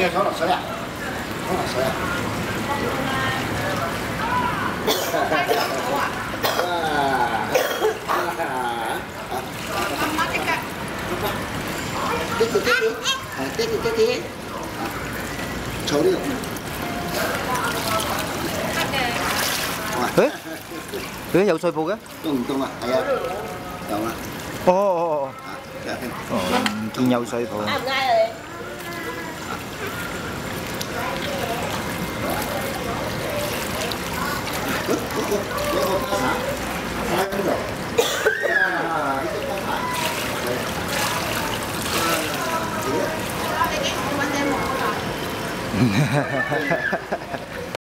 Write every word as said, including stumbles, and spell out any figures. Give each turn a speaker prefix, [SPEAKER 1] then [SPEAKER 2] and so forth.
[SPEAKER 1] 手落水啊！手落水啊！
[SPEAKER 2] 太小手啊！
[SPEAKER 1] 哇！
[SPEAKER 2] 妈妈这个。
[SPEAKER 1] 爹哋爹哋，係爹哋爹哋，坐呢度。
[SPEAKER 3] 誒？點解有碎布嘅？
[SPEAKER 1] 凍唔凍啊？係啊，有啊。
[SPEAKER 3] 哦哦哦。
[SPEAKER 1] 啊，
[SPEAKER 3] 哦，唔見有碎布。
[SPEAKER 2] 啱唔啱啊你？
[SPEAKER 1] 有個花灑，喺邊度？啊！呢隻花灑。
[SPEAKER 2] 我哋幾時揾隻毛啊？